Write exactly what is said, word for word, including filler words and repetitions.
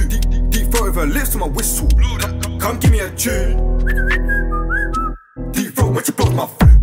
Deep, deep, deep throat with her lips to my whistle. Come, come give me a tune. Deep throat when she blows my flute.